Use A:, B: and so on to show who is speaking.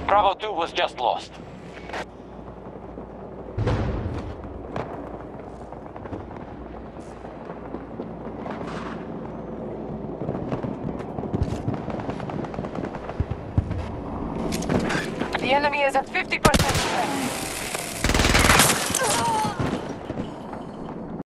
A: Bravo 2 was just lost.
B: The enemy is at 50% strength.